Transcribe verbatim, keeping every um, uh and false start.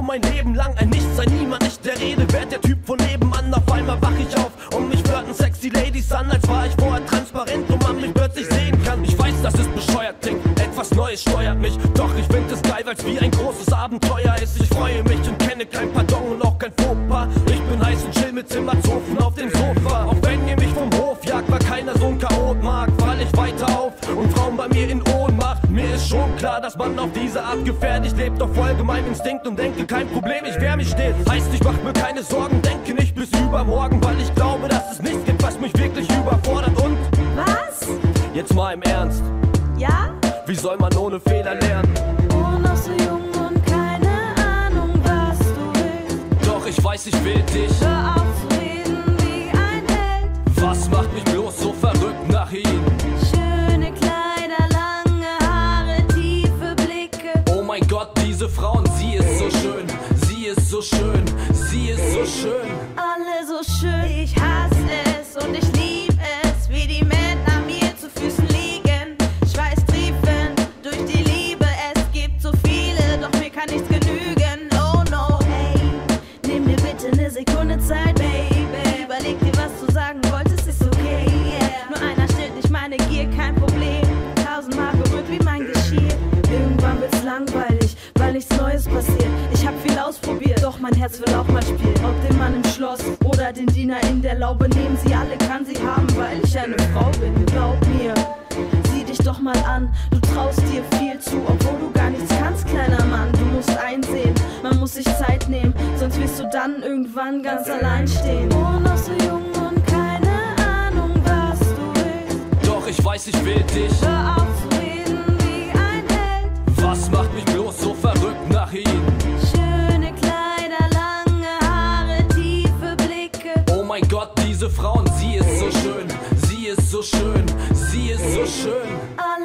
mein Leben lang ein Nichts, ein Niemand, nicht der Rede wert. Der Typ von nebenan, auf einmal wach ich auf und mich flirten sexy Ladies an, als war ich vorher transparent und man mich plötzlich sehen kann. Ich weiß, das ist bescheuert klingt, etwas Neues steuert mich, doch ich find es geil, weil's wie ein großes Abenteuer ist. Ich freue mich und kenne kein Pardon und auch kein Fauxpas. Ich bin heiß und chill mit Zimmerzofen auf dem Sofa. Auch wenn ihr mich vom Hof jagt, war keiner so ein Chaot mag, fall ich weiter auf und Frauen bei mir in Ohnmacht. Mir ist schon klar, dass man auf diese Art gefährlich lebt, doch folge meinem Instinkt und denke, kein Problem, ich wehr mich stets. Heißt, ich mach mir keine Sorgen, denke nicht bis übermorgen, weil ich glaube, dass es nichts gibt, was mich wirklich überfordert. Und was? Jetzt mal im Ernst, ja? Wie soll man ohne Fehler lernen? Oh, noch so jung und keine Ahnung, was du willst. Doch ich weiß, ich will dich. Hör auf zu reden wie ein Held. Was macht mich bloß so verrückt nach ihm? Schöne Kleider, lange Haare, tiefe Blicke. Oh mein Gott, diese Frauen, sie ist so schön. Sie ist so schön, sie ist so schön. Alle so schön. Ich hasse es und ich lieb es, wie die Männer mir zu Füßen liegen. Schweißtriefend durch die Liebe, es gibt so viele, doch mir kann nichts genügen. Oh no, hey, nimm mir bitte eine Sekunde Zeit, Baby. Überleg dir, was du sagen wolltest, ist okay, yeah. Nur einer stillt nicht meine Gier, kein Problem. Tausendmal berührt wie mein Geschirr. Irgendwann wird's langweilig, weil nichts Neues passiert. Ich hab viel ausprobiert, doch mein Herz will auch mal spielen. Ob den Mann im Schloss oder den Diener in der Laube, nehmen sie alle, kann sie haben, weil ich eine Frau bin. Glaub mir, sieh dich doch mal an, du traust dir viel zu, obwohl du gar nichts kannst, kleiner Mann. Du musst einsehen, man muss sich Zeit nehmen, sonst wirst du dann irgendwann ganz allein stehen. Oh, noch so jung und keine Ahnung, was du willst. Doch ich weiß, ich will dich. Hör auf zu reden wie ein Held. Was macht mich bloß so verrückt nach ihm? Schöne Kleider, lange Haare, tiefe Blicke. Oh mein Gott, diese Frauen, sie ist so schön. Sie ist so schön, sie ist so schön.